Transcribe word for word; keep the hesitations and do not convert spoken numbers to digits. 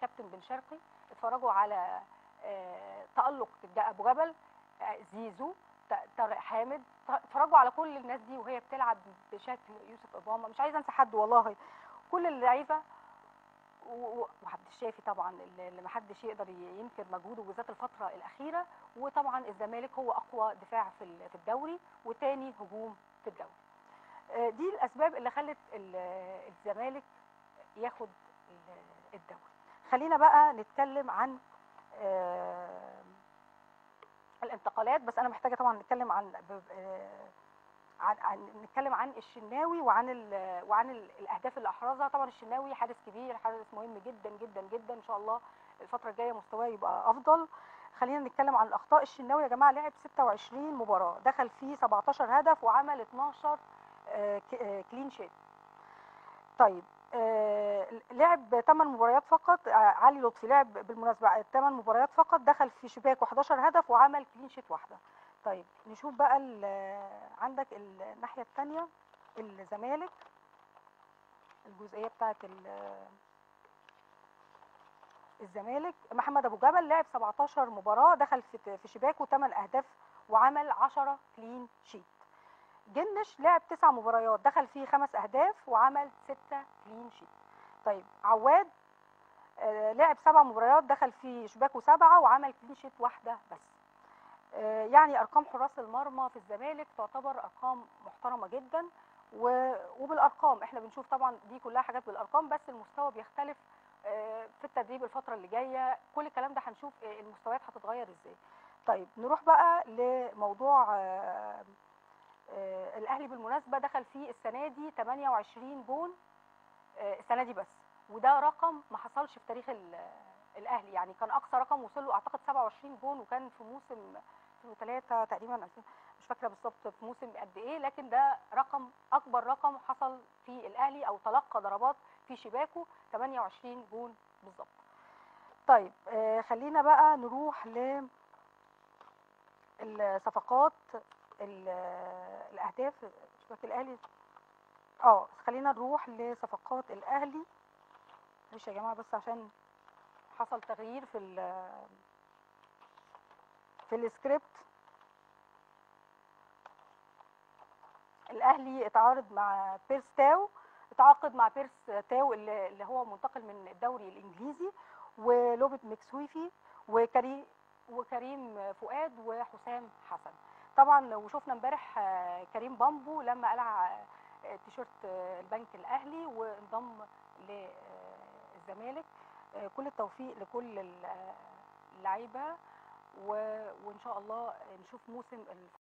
كابتن بن شرقي، اتفرجوا على تألق ابو جبل، زيزو، طارق حامد، اتفرجوا على كل الناس دي وهي بتلعب بشكل يوسف اوباما، مش عايزه انسى حد والله، كل اللعيبه وعبد الشافي طبعا اللي ما حدش يقدر ينكر مجهوده بالذات الفتره الاخيره. وطبعا الزمالك هو اقوى دفاع في في الدوري وثاني هجوم في الدوري. دي الاسباب اللي خلت الزمالك ياخد الدوري. خلينا بقى نتكلم عن الانتقالات، بس انا محتاجه طبعا نتكلم عن عن, عن نتكلم عن الشناوي وعن ال وعن ال الاهداف اللي احرزها. طبعا الشناوي حارس كبير، حارس مهم جدا جدا جدا، ان شاء الله الفتره الجايه مستواه يبقى افضل. خلينا نتكلم عن الاخطاء. الشناوي يا جماعه لعب ستة وعشرين مباراه، دخل فيه سبعتاشر هدف وعمل اتناشر كلين شيت. طيب آه لعب ثمان مباريات فقط. آه علي لطفي لعب بالمناسبه ثمان مباريات فقط، دخل في شباكه حداشر هدف وعمل كلين شيت واحده. طيب نشوف بقى عندك الناحيه الثانيه الزمالك، الجزئيه بتاعه الزمالك. محمد ابو جبل لعب سبعتاشر مباراه، دخل في في شباكه ثمان اهداف وعمل عشرة كلين شيت. جنش لعب تسع مباريات، دخل فيه خمس اهداف وعمل ستة كلين شيت. طيب عواد آه لعب سبع مباريات، دخل في شباكه سبعه وعمل كلين شيت واحده بس. آه يعني ارقام حراس المرمى في الزمالك تعتبر ارقام محترمه جدا، وبالارقام احنا بنشوف طبعا دي كلها حاجات بالارقام، بس المستوى بيختلف آه في التدريب الفتره اللي جايه. كل الكلام ده هنشوف المستويات هتتغير ازاي. طيب نروح بقى لموضوع آه آه الاهلي. بالمناسبه دخل فيه السنه دي ثمانية وعشرين جون آه السنه دي بس، وده رقم ما حصلش في تاريخ الاهلي. يعني كان اقصى رقم وصل له اعتقد سبعة وعشرين جون، وكان في موسم ألفين وثلاثة تقريبا، مش فاكره بالظبط في موسم قد ايه، لكن ده رقم اكبر رقم حصل في الاهلي او تلقى ضربات في شباكه ثمانية وعشرين جون بالظبط. طيب آه خلينا بقى نروح ل الصفقات الاهداف شباك الاهلي. اه خلينا نروح لصفقات الاهلي. معلش يا جماعه بس عشان حصل تغيير في ال في السكريبت. الاهلي اتعارض مع بيرس تاو، اتعاقد مع بيرس تاو اللي, اللي هو منتقل من الدوري الانجليزي، ولوبت مكسويفي وكريم وكريم فؤاد وحسام حسن. طبعا وشفنا امبارح كريم بامبو لما قلع تيشيرت البنك الاهلي وانضم للزمالك. كل التوفيق لكل اللعيبه، وان شاء الله نشوف موسم